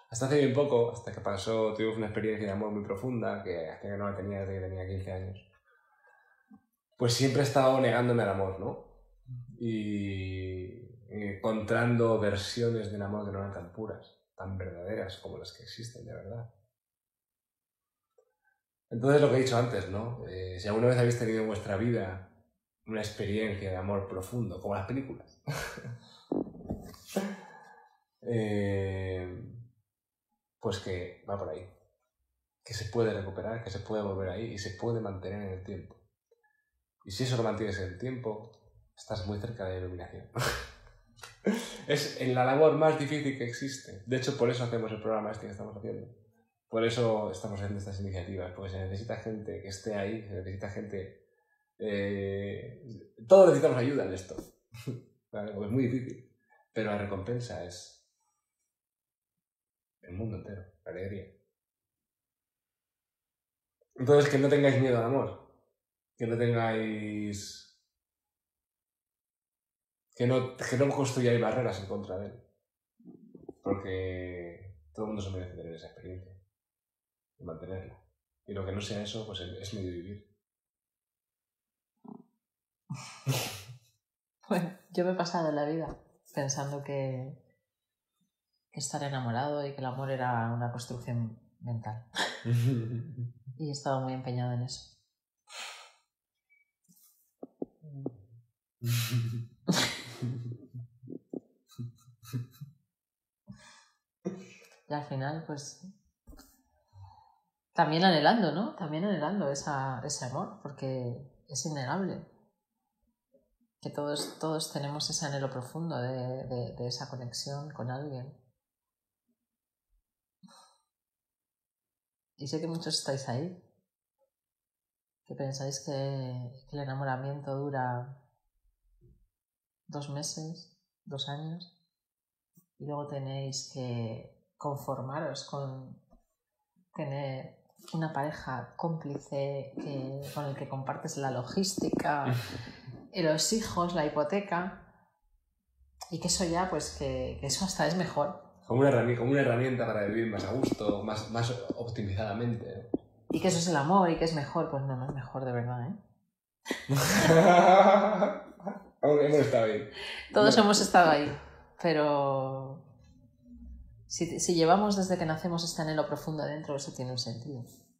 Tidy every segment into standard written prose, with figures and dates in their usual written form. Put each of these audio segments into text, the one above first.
Hasta hace bien poco, hasta que tuvimos una experiencia de amor muy profunda, que hacía que no la tenía desde que tenía 15 años, pues siempre he estado negándome al amor, ¿no? Y encontrando versiones del amor que no eran tan puras, tan verdaderas como las que existen de verdad. Entonces, lo que he dicho antes, ¿no? Si alguna vez habéis tenido en vuestra vida una experiencia de amor profundo, como las películas, pues que va por ahí. Que se puede recuperar, que se puede volver ahí y se puede mantener en el tiempo. Y si eso lo mantienes en el tiempo, estás muy cerca de la iluminación. Es la labor más difícil que existe. De hecho, por eso hacemos el programa este que estamos haciendo. Por eso estamos haciendo estas iniciativas, porque se necesita gente que esté ahí, se necesita gente... todos necesitamos ayuda en esto. ¿Vale? Porque es muy difícil. Pero la recompensa es el mundo entero, la alegría. Entonces, que no tengáis miedo al amor. Que no tengáis... Que no construyáis barreras en contra de él. Porque todo el mundo se merece tener esa experiencia y mantenerla. Y lo que no sea eso, pues es medio vivir. Bueno, yo me he pasado la vida pensando que estar enamorado y que el amor era una construcción mental. Y he estado muy empeñada en eso. Y al final, pues, también anhelando, ¿no? También anhelando ese amor, porque es innegable que todos tenemos ese anhelo profundo de esa conexión con alguien. Y sé que muchos estáis ahí, que pensáis que el enamoramiento dura 2 meses, 2 años, y luego tenéis que conformaros con tener una pareja cómplice con el que compartes la logística, y los hijos, la hipoteca, y que eso ya, pues que eso hasta es mejor. Como una herramienta para vivir más a gusto, más optimizadamente, ¿no? Y que eso es el amor y que es mejor, pues no es mejor de verdad, ¿eh? Hemos estado ahí. Todos hemos estado ahí, pero si llevamos desde que nacemos este anhelo profundo adentro, eso tiene un sentido.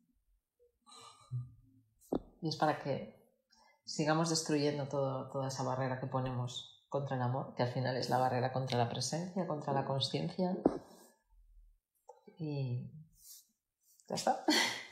Y es para que sigamos destruyendo toda esa barrera que ponemos contra el amor, que al final es la barrera contra la presencia, contra la consciencia. Y ya está.